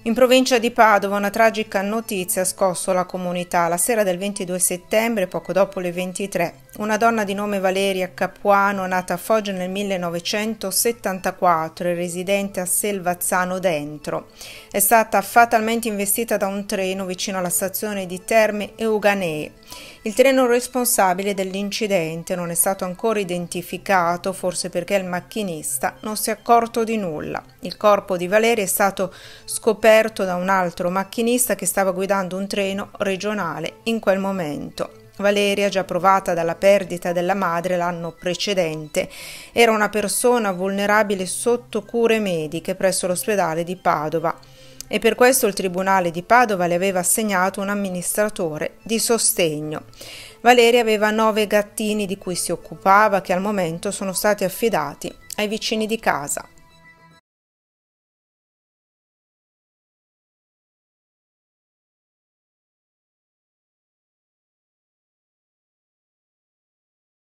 In provincia di Padova una tragica notizia ha scosso la comunità. La sera del 22 settembre, poco dopo le 23, una donna di nome Valeria Capuano, nata a Foggia nel 1974 e residente a Selvazzano Dentro, è stata fatalmente investita da un treno vicino alla stazione di Terme Euganee. Il treno responsabile dell'incidente non è stato ancora identificato, forse perché il macchinista non si è accorto di nulla. Il corpo di Valeria è stato scoperto da un altro macchinista che stava guidando un treno regionale in quel momento. Valeria, già provata dalla perdita della madre l'anno precedente, era una persona vulnerabile sotto cure mediche presso l'ospedale di Padova e per questo il Tribunale di Padova le aveva assegnato un amministratore di sostegno. Valeria aveva 9 gattini di cui si occupava, che al momento sono stati affidati ai vicini di casa.